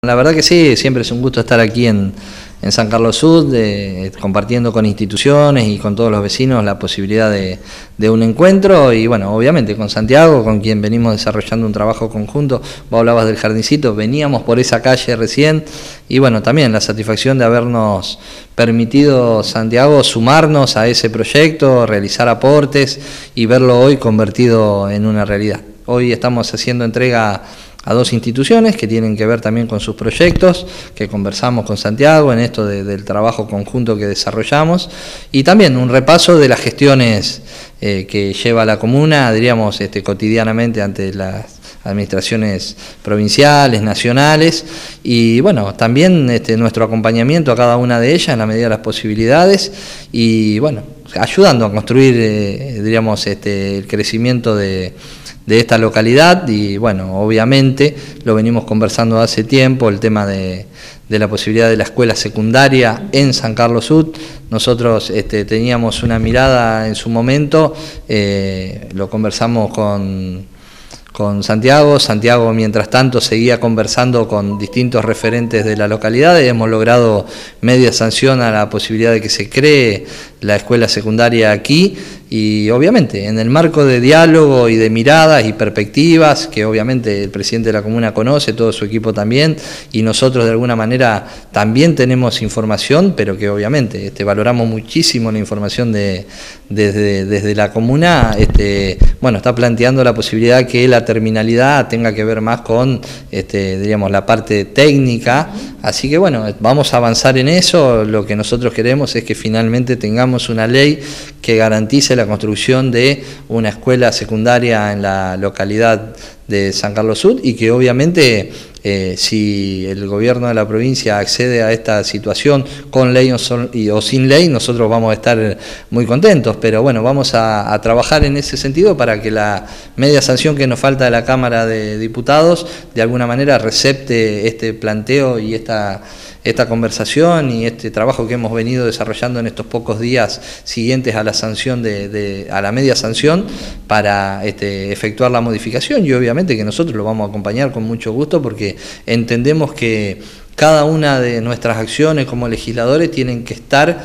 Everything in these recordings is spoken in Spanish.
La verdad que sí, siempre es un gusto estar aquí en San Carlos Sud, compartiendo con instituciones y con todos los vecinos la posibilidad de un encuentro y bueno, obviamente con Santiago, con quien venimos desarrollando un trabajo conjunto. Vos hablabas del jardincito, veníamos por esa calle recién y bueno, también la satisfacción de habernos permitido, Santiago, sumarnos a ese proyecto, realizar aportes y verlo hoy convertido en una realidad. Hoy estamos haciendo entrega a dos instituciones que tienen que ver también con sus proyectos, que conversamos con Santiago en esto del trabajo conjunto que desarrollamos, y también un repaso de las gestiones que lleva la comuna, diríamos, cotidianamente ante las administraciones provinciales, nacionales, y bueno, también nuestro acompañamiento a cada una de ellas en la medida de las posibilidades, y bueno, ayudando a construir, diríamos, el crecimiento de esta localidad. Y bueno, obviamente lo venimos conversando hace tiempo, el tema de la posibilidad de la escuela secundaria en San Carlos Sud. Nosotros teníamos una mirada en su momento, lo conversamos con Santiago. Santiago, mientras tanto, seguía conversando con distintos referentes de la localidad y hemos logrado media sanción a la posibilidad de que se cree la escuela secundaria aquí, y obviamente en el marco de diálogo y de miradas y perspectivas que obviamente el presidente de la comuna conoce, todo su equipo también, y nosotros de alguna manera también tenemos información, pero que obviamente valoramos muchísimo la información desde la comuna. Bueno, está planteando la posibilidad que la terminalidad tenga que ver más con diríamos, la parte técnica, así que bueno, vamos a avanzar en eso. Lo que nosotros queremos es que finalmente tengamos una ley que garantice la construcción de una escuela secundaria en la localidad de San Carlos Sud, y que obviamente si el gobierno de la provincia accede a esta situación con ley o sin ley, nosotros vamos a estar muy contentos, pero bueno, vamos a trabajar en ese sentido para que la media sanción que nos falta de la Cámara de Diputados de alguna manera recepte este planteo y esta conversación y este trabajo que hemos venido desarrollando en estos pocos días siguientes a la sanción a la media sanción, para efectuar la modificación. Y obviamente que nosotros lo vamos a acompañar con mucho gusto, porque entendemos que cada una de nuestras acciones como legisladores tienen que estar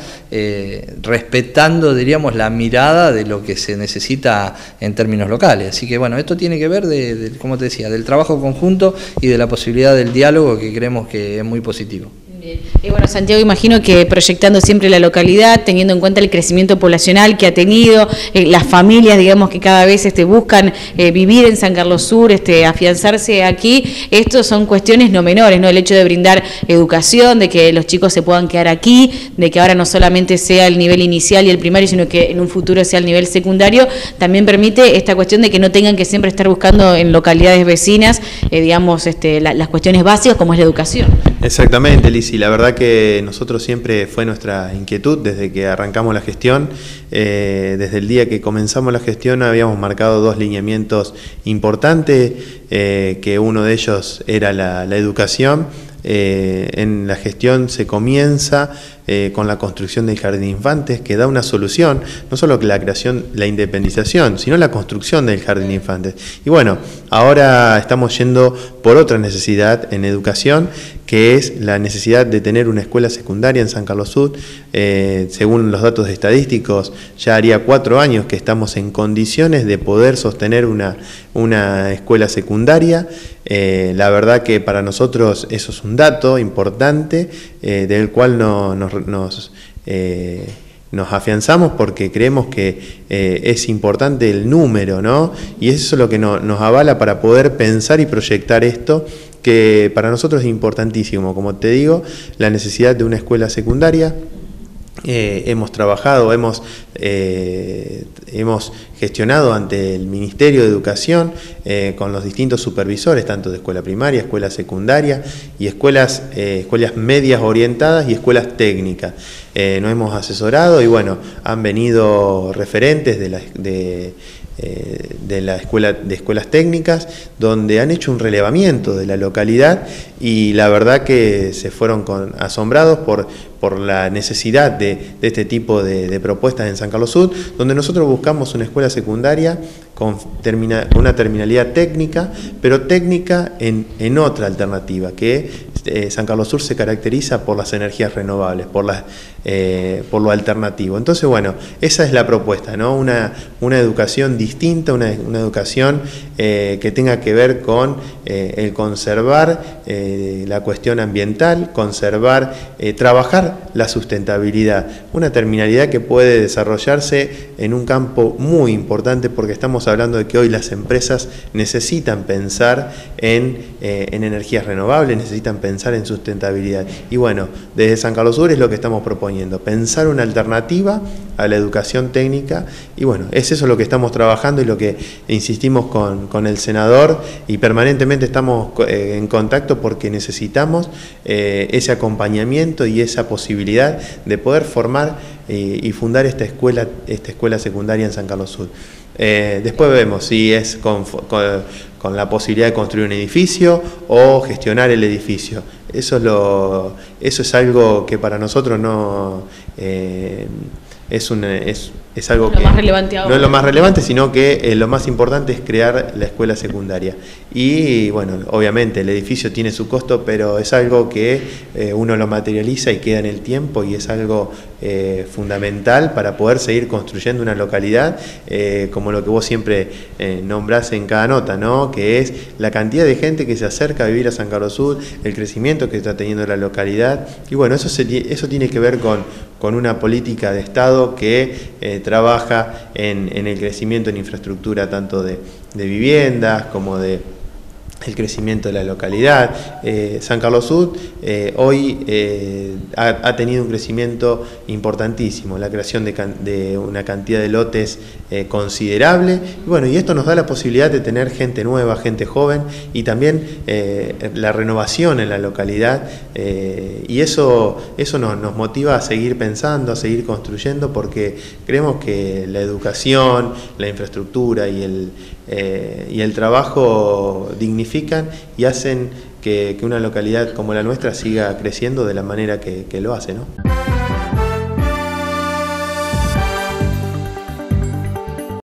respetando, diríamos, la mirada de lo que se necesita en términos locales. Así que bueno, esto tiene que ver, como te decía, del trabajo conjunto y de la posibilidad del diálogo, que creemos que es muy positivo. Y bueno, Santiago, imagino que proyectando siempre la localidad, teniendo en cuenta el crecimiento poblacional que ha tenido, las familias, digamos, que cada vez buscan vivir en San Carlos Sur, afianzarse aquí, estos son cuestiones no menores, ¿no? El hecho de brindar educación, de que los chicos se puedan quedar aquí, de que ahora no solamente sea el nivel inicial y el primario, sino que en un futuro sea el nivel secundario, también permite esta cuestión de que no tengan que siempre estar buscando en localidades vecinas, digamos, las cuestiones básicas como es la educación. Exactamente, Liz. Y la verdad que nosotros siempre fue nuestra inquietud desde que arrancamos la gestión. Desde el día que comenzamos la gestión habíamos marcado dos lineamientos importantes, que uno de ellos era la educación. En la gestión se comienza con la construcción del jardín de infantes, que da una solución, no solo que la creación, la independización, sino la construcción del jardín de infantes. Y bueno, ahora estamos yendo por otra necesidad en educación, que es la necesidad de tener una escuela secundaria en San Carlos Sud. Según los datos estadísticos, ya haría 4 años que estamos en condiciones de poder sostener una escuela secundaria. La verdad que para nosotros eso es un dato importante, del cual nos afianzamos, porque creemos que es importante el número, ¿no? Y eso es lo que nos avala para poder pensar y proyectar esto, que para nosotros es importantísimo. Como te digo, la necesidad de una escuela secundaria. Hemos trabajado, hemos gestionado ante el Ministerio de Educación con los distintos supervisores, tanto de escuela primaria, escuela secundaria y escuelas medias orientadas y escuelas técnicas. Nos hemos asesorado y bueno, han venido referentes de escuelas técnicas, donde han hecho un relevamiento de la localidad, y la verdad que se fueron asombrados por la necesidad de este tipo de propuestas en San Carlos Sud, donde nosotros buscamos una escuela secundaria con una terminalidad técnica, pero técnica en otra alternativa, que San Carlos Sur se caracteriza por las energías renovables, por lo alternativo. Entonces, bueno, esa es la propuesta, ¿no? Una educación distinta, una educación que tenga que ver con el conservar la cuestión ambiental, conservar, trabajar la sustentabilidad, una terminalidad que puede desarrollarse en un campo muy importante, porque estamos hablando de que hoy las empresas necesitan pensar en energías renovables, necesitan pensar en sustentabilidad. Y bueno, desde San Carlos Sur es lo que estamos proponiendo, pensar una alternativa a la educación técnica, y bueno, es eso lo que estamos trabajando y lo que insistimos con el senador, y permanentemente estamos en contacto porque necesitamos ese acompañamiento y esa posibilidad de poder formar y fundar esta escuela secundaria en San Carlos Sur. Después vemos si es con la posibilidad de construir un edificio o gestionar el edificio. Eso es algo que para nosotros no es algo que no es lo más relevante, sino que lo más importante es crear la escuela secundaria. Y bueno, obviamente el edificio tiene su costo, pero es algo que uno lo materializa y queda en el tiempo, y es algo fundamental para poder seguir construyendo una localidad, como lo que vos siempre nombrás en cada nota, ¿no? Que es la cantidad de gente que se acerca a vivir a San Carlos Sur, el crecimiento que está teniendo la localidad, y bueno, eso tiene que ver con una política de Estado que trabaja en el crecimiento en infraestructura, tanto de viviendas como de el crecimiento de la localidad. San Carlos Sur hoy ha tenido un crecimiento importantísimo, la creación de una cantidad de lotes considerable, y bueno, y esto nos da la posibilidad de tener gente nueva, gente joven, y también la renovación en la localidad, y eso nos motiva a seguir pensando, a seguir construyendo, porque creemos que la educación, la infraestructura y el trabajo dignifican y hacen que una localidad como la nuestra siga creciendo de la manera que lo hace, ¿no?